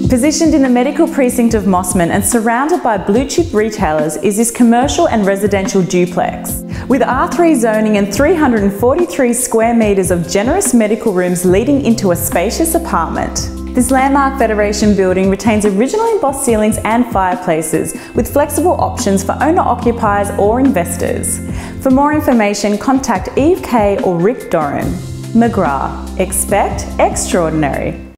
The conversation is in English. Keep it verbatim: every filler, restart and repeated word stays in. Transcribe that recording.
Positioned in the medical precinct of Mosman and surrounded by blue-chip retailers is this commercial and residential duplex. With R three zoning and three hundred forty-three square metres of generous medical rooms leading into a spacious apartment. This landmark Federation building retains original embossed ceilings and fireplaces with flexible options for owner-occupiers or investors. For more information, contact Eve Kay or Rick Doran. McGrath. Expect extraordinary.